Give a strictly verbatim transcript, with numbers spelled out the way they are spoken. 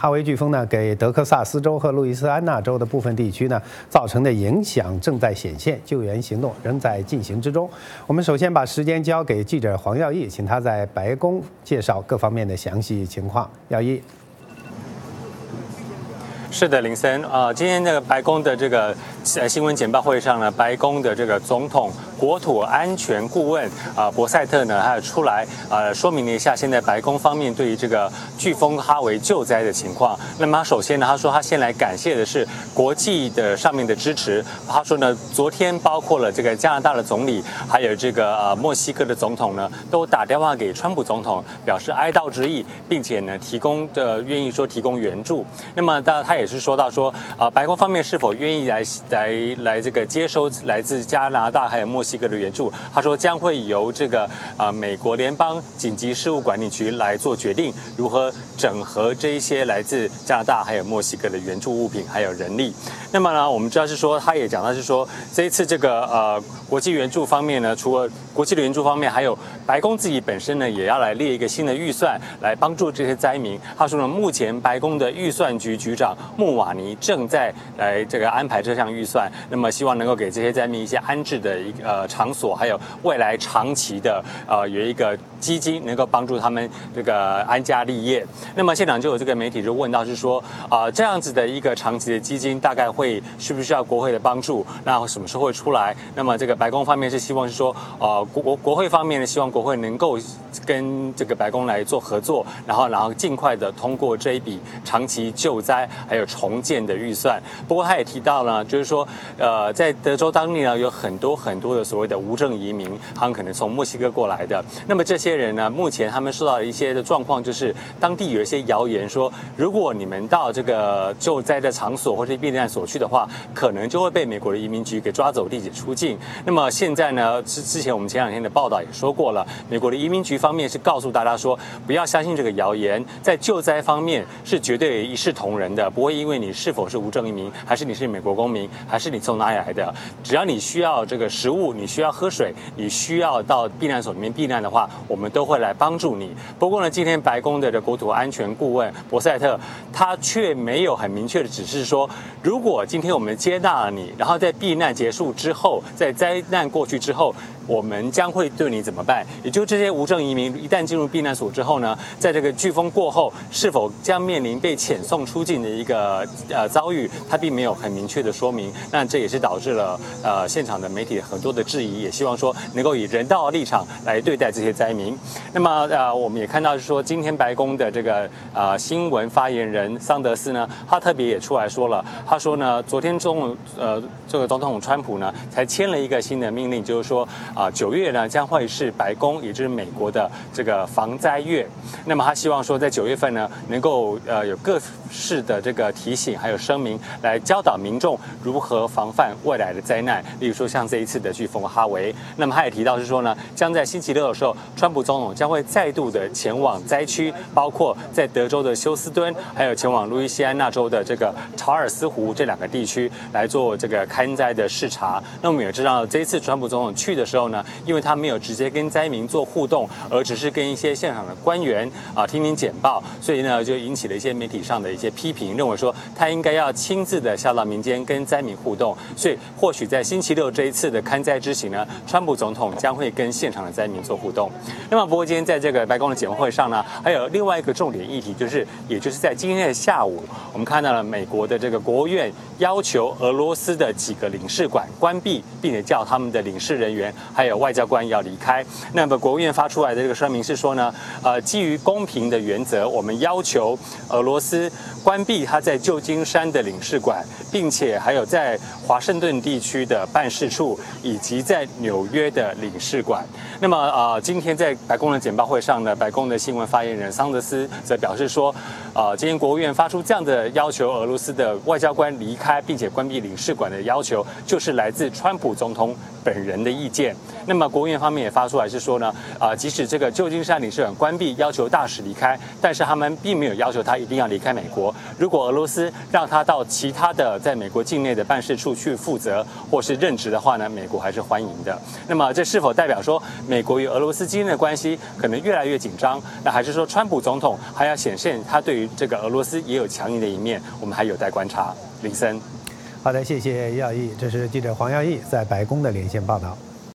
哈维飓风呢，给德克萨斯州和路易斯安那州的部分地区呢造成的影响正在显现，救援行动仍在进行之中。我们首先把时间交给记者黄耀义，请他在白宫介绍各方面的详细情况。耀义。 是的，林森啊、呃，今天这个白宫的这个呃新闻简报会上呢，白宫的这个总统国土安全顾问啊、呃、博塞特呢，还有出来呃说明了一下现在白宫方面对于这个飓风哈维救灾的情况。那么他首先呢，他说他先来感谢的是国际的上面的支持。他说呢，昨天包括了这个加拿大的总理，还有这个呃墨西哥的总统呢，都打电话给川普总统，表示哀悼之意，并且呢提供的愿意说提供援助。那么当然他也是说到说啊、呃，白宫方面是否愿意来来来这个接收来自加拿大还有墨西哥的援助？他说将会由这个啊、呃、美国联邦紧急事务管理局来做决定，如何整合这一些来自加拿大还有墨西哥的援助物品还有人力。那么呢，我们知道是说，他也讲到是说，这一次这个呃国际援助方面呢，除了国际的援助方面，还有白宫自己本身呢，也要来列一个新的预算来帮助这些灾民。他说呢，目前白宫的预算局局长穆瓦尼正在来这个安排这项预算，那么希望能够给这些灾民一些安置的一个呃场所，还有未来长期的呃有一个基金能够帮助他们这个安家立业。那么现场就有这个媒体就问到是说啊、呃、这样子的一个长期的基金大概会需不需要国会的帮助？那什么时候会出来？那么这个白宫方面是希望是说呃国国国会方面呢，希望国会能够跟这个白宫来做合作，然后然后尽快的通过这一笔长期救灾还有重建的预算。不过他也提到呢，就是说呃在德州当地呢有很多很多的所谓的无证移民，他们可能从墨西哥过来的。那么这些人呢，目前他们受到了一些的状况，就是当地有一些谣言说，如果你们到这个救灾的场所或是避难所去的话，可能就会被美国的移民局给抓走、地解出境。那么现在呢，之之前我们前两天的报道也说过了，美国的移民局方面是告诉大家说，不要相信这个谣言，在救灾方面是绝对一视同仁的，不会因为你是否是无证移民，还是你是美国公民，还是你从哪里来的，只要你需要这个食物，你需要喝水，你需要到避难所里面避难的话，我们都会来帮助你。不过呢，今天白宫的国土安全顾问博塞特他却没有很明确的指示说，如果今天我们接纳了你，然后在避难结束之后，在灾难过去之后，我们将会对你怎么办？也就这些无证移民一旦进入避难所之后呢，在这个飓风过后，是否将面临被遣送出境的一个呃遭遇，他并没有很明确的说明。那这也是导致了呃现场的媒体很多的质疑，也希望说能够以人道的立场来对待这些灾民。那么呃我们也看到是说，今天白宫的这个呃新闻发言人桑德斯呢，他特别也出来说了，他说呢，昨天中午呃这个总统川普呢才签了一个新的命令，就是说啊九月呢将会是白宫也就是美国的这个防灾月。那么他希望说在九月份呢能够呃有各式的这个提醒还有声明来教导民众如何防范未来的灾难，例如说像这一次的飓风哈维。那么他也提到是说呢，将在星期六的时候，川普总统将会再度的前往灾区，包括在德州的休斯敦，还有前往路易斯安那州的这个查尔斯湖这两个地区来做这个勘灾的视察。那我们也知道，这一次川普总统去的时候呢，因为他没有直接跟灾民做互动，而只是跟一些现场的官员啊听听简报，所以呢就引起了一些媒体上的一些批评，认为说他应该要亲自的下到民间跟灾民互动。所以或许在星期六这一次的勘灾之行呢，川普总统将会跟现场的灾民做互动。那么不过今天在这个白宫的简会上呢，还有另外一个重点议题，就是也就是在今天的下午，我们看到了美国的这个国务院要求俄罗斯的几个领事馆关闭，并且叫他们的领事人员还有外交官要离开。那么国务院发出来的这个声明是说呢，呃，基于公平的原则，我们要求俄罗斯关闭他在旧金山的领事馆，并且还有在华盛顿地区的办事处，以及在纽约的领事馆。那么呃，今天在白宫的简报会上呢，白宫的新闻发言人桑德斯则表示说，呃，今天国务院发出这样的要求俄罗斯的外交官离开并且关闭领事馆的要求，就是来自川普总统本人的意见。那么国务院方面也发出来是说呢，啊、呃，即使这个旧金山领事馆关闭，要求大使离开，但是他们并没有要求他一定要离开美国。如果俄罗斯让他到其他的在美国境内的办事处去负责或是任职的话呢，美国还是欢迎的。那么这是否代表说美国与俄罗斯之间的关系可能越来越紧张？那还是说川普总统还要显现他对于于这个俄罗斯也有强硬的一面，我们还有待观察。林森， 好的，谢谢耀毅，这是记者黄耀毅在白宫的连线报道。